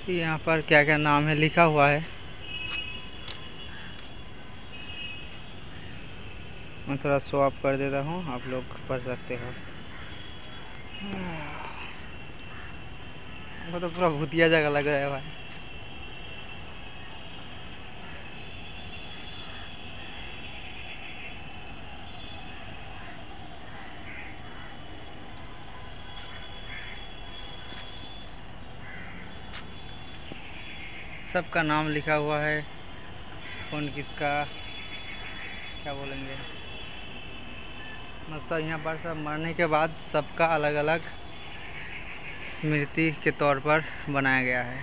यहाँ पर क्या क्या नाम है लिखा हुआ है। मैं थोड़ा शो ऑफ कर देता हूँ, आप लोग पढ़ सकते हो। वो तो पूरा भूतिया जगह लग रहा है भाई। सबका नाम लिखा हुआ है, कौन किसका क्या बोलेंगे, मतलब यहाँ पर सब मरने के बाद सबका अलग अलग स्मृति के तौर पर बनाया गया है।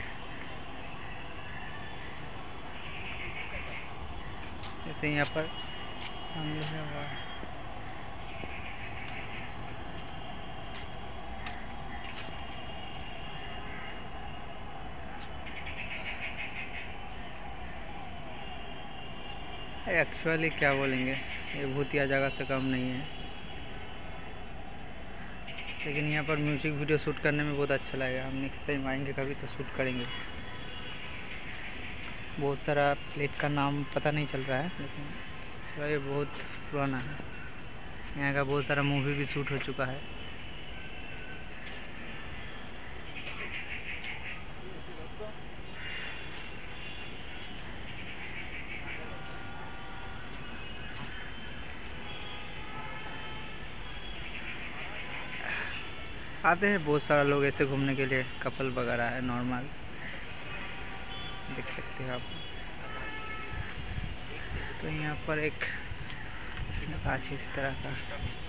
जैसे यहाँ पर नाम लिखा हुआ है। एक्चुअली क्या बोलेंगे, ये भूतिया जगह से कम नहीं है, लेकिन यहाँ पर म्यूजिक वीडियो शूट करने में बहुत अच्छा लगेगा। हम नेक्स्ट टाइम आएंगे कभी तो शूट करेंगे। बहुत सारा प्लेट का नाम पता नहीं चल रहा है, लेकिन चलो ये बहुत पुराना है। यहाँ का बहुत सारा मूवी भी शूट हो चुका है। आते हैं बहुत सारा लोग ऐसे घूमने के लिए, कपल वगैरह है, नॉर्मल देख सकते हैं आप। तो यहाँ पर एक कांच इस तरह का